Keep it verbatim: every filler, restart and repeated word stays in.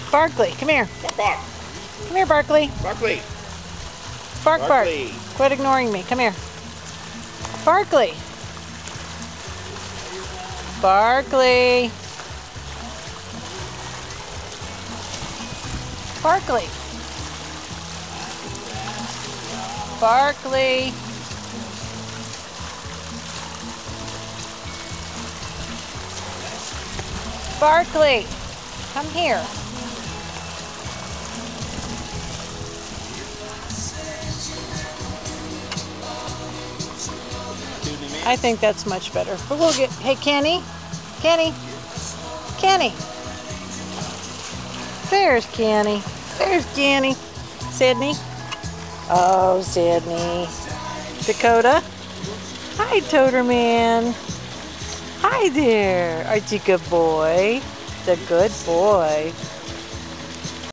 Barkley, come here. Bark, bark. Come here, Barkley. Barkley. Bark, bark. Barkley. Quit ignoring me. Come here. Barkley. Barkley. Barkley. Barkley. Barkley. Come here. I think that's much better. But we'll get, hey Kenny, Kenny, Kenny. There's Kenny. There's Kenny. Sydney. Oh, Sydney. Dakota. Hi, Toterman. Hi there. Aren't you a good boy? The good boy.